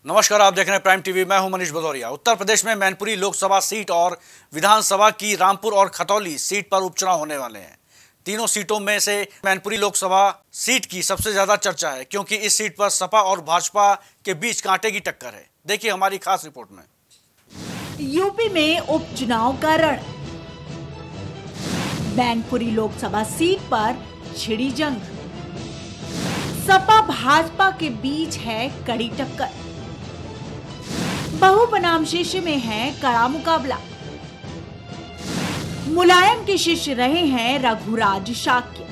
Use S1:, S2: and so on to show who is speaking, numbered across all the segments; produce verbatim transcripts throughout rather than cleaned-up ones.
S1: नमस्कार, आप देख रहे हैं प्राइम टीवी। मैं हूं मनीष भदौरिया। उत्तर प्रदेश में मैनपुरी लोकसभा सीट और विधानसभा की रामपुर और खतौली सीट पर उपचुनाव होने वाले हैं। तीनों सीटों में से मैनपुरी लोकसभा सीट की सबसे ज्यादा चर्चा है, क्योंकि इस सीट पर सपा और भाजपा के बीच कांटे की टक्कर है। देखिए हमारी खास रिपोर्ट में।
S2: यूपी में उपचुनाव का रण। मैनपुरी लोकसभा सीट पर छिड़ी जंग। सपा भाजपा के बीच है कड़ी टक्कर। बहु बनाम शिष्य में है कड़ा मुकाबला। मुलायम के शिष्य रहे हैं रघुराज शाक्य।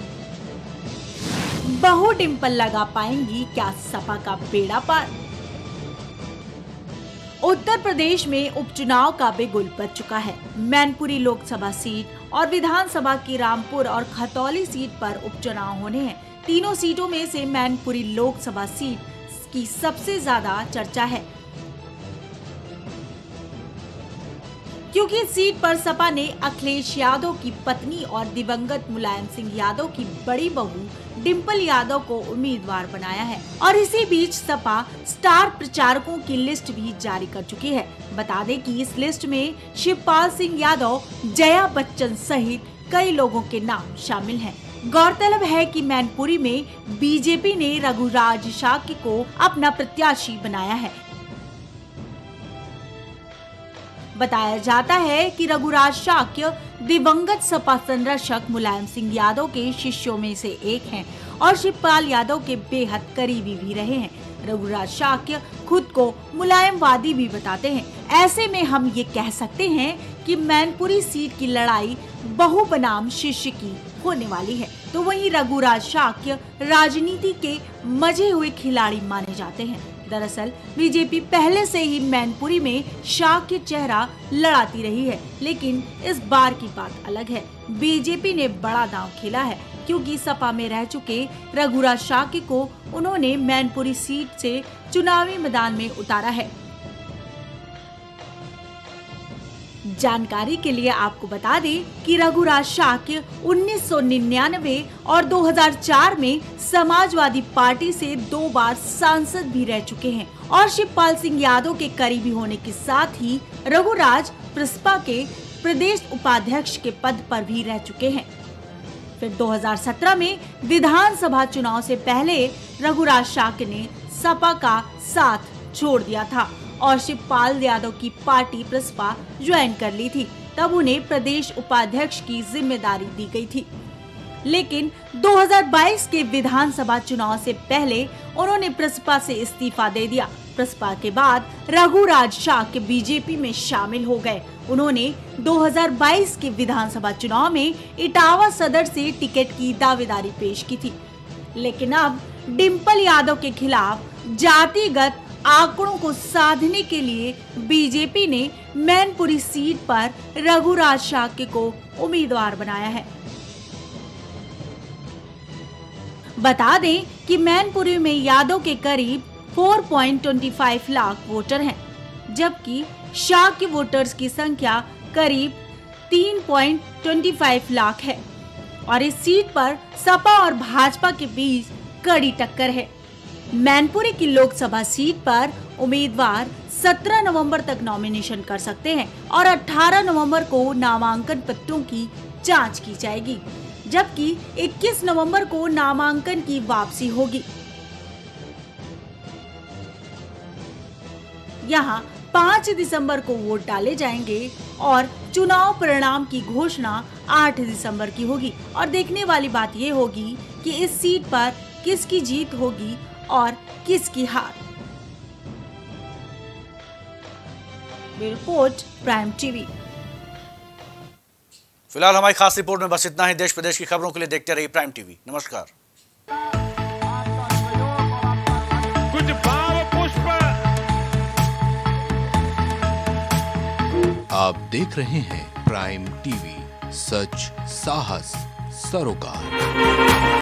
S2: बहु डिंपल लगा पाएंगी क्या सपा का बेड़ा पार? उत्तर प्रदेश में उपचुनाव का बिगुल बज चुका है। मैनपुरी लोकसभा सीट और विधानसभा की रामपुर और खतौली सीट पर उपचुनाव होने हैं। तीनों सीटों में से मैनपुरी लोकसभा सीट की सबसे ज्यादा चर्चा है, क्योंकि इस सीट पर सपा ने अखिलेश यादव की पत्नी और दिवंगत मुलायम सिंह यादव की बड़ी बहू डिंपल यादव को उम्मीदवार बनाया है। और इसी बीच सपा स्टार प्रचारकों की लिस्ट भी जारी कर चुकी है। बता दें कि इस लिस्ट में शिवपाल सिंह यादव, जया बच्चन सहित कई लोगों के नाम शामिल हैं। गौरतलब है कि मैनपुरी में बीजेपी ने रघुराज शाक्य को अपना प्रत्याशी बनाया है। बताया जाता है कि रघुराज शाक्य दिवंगत सपा संरक्षक मुलायम सिंह यादव के शिष्यों में से एक हैं और शिवपाल यादव के बेहद करीबी भी रहे हैं। रघुराज शाक्य खुद को मुलायमवादी भी बताते हैं। ऐसे में हम ये कह सकते हैं कि मैनपुरी सीट की लड़ाई बहु बनाम शिष्य की होने वाली है। तो वहीं रघुराज शाक्य राजनीति के मजे हुए खिलाड़ी माने जाते हैं। दरअसल बीजेपी पहले से ही मैनपुरी में शाक्य चेहरा लड़ाती रही है, लेकिन इस बार की बात अलग है। बीजेपी ने बड़ा दांव खेला है, क्योंकि सपा में रह चुके रघुराज शाक्य को उन्होंने मैनपुरी सीट से चुनावी मैदान में उतारा है। जानकारी के लिए आपको बता दें कि रघुराज शाक्य उन्नीस सौ निन्यानवे और दो हज़ार चार में समाजवादी पार्टी से दो बार सांसद भी रह चुके हैं और शिवपाल सिंह यादव के करीबी होने के साथ ही रघुराज प्रसपा के प्रदेश उपाध्यक्ष के पद पर भी रह चुके हैं। फिर दो हज़ार सत्रह में विधानसभा चुनाव से पहले रघुराज शाक्य ने सपा का साथ छोड़ दिया था और शिवपाल यादव की पार्टी प्रसपा ज्वाइन कर ली थी। तब उन्हें प्रदेश उपाध्यक्ष की जिम्मेदारी दी गई थी, लेकिन दो हज़ार बाईस के विधानसभा चुनाव से पहले उन्होंने प्रसपा से इस्तीफा दे दिया। प्रसपा के बाद रघुराज शाक्य बीजेपी में शामिल हो गए। उन्होंने दो हज़ार बाईस के विधानसभा चुनाव में इटावा सदर से टिकट की दावेदारी पेश की थी, लेकिन अब डिंपल यादव के खिलाफ जातिगत आंकड़ों को साधने के लिए बीजेपी ने मैनपुरी सीट पर रघुराज शाक्य को उम्मीदवार बनाया है। बता दें कि मैनपुरी में यादव के करीब चार पॉइंट दो पाँच लाख वोटर हैं, जबकि शाक्य वोटर्स की संख्या करीब तीन पॉइंट दो पाँच लाख है और इस सीट पर सपा और भाजपा के बीच कड़ी टक्कर है। मैनपुरी की लोकसभा सीट पर उम्मीदवार सत्रह नवंबर तक नॉमिनेशन कर सकते हैं और अठारह नवंबर को नामांकन पत्रों की जांच की जाएगी, जबकि इक्कीस नवंबर को नामांकन की वापसी होगी। यहां पाँच दिसंबर को वोट डाले जाएंगे और चुनाव परिणाम की घोषणा आठ दिसंबर की होगी। और देखने वाली बात ये होगी कि इस सीट पर किसकी जीत होगी और किसकी हार। Report prime TV.
S1: फिलहाल हमारी खास रिपोर्ट में बस इतना ही। देश प्रदेश की खबरों के लिए देखते रहिए प्राइम टीवी। नमस्कार।
S3: कुछ भाव पुष्प।
S4: आप देख रहे हैं प्राइम टीवी, सच साहस सरोकार।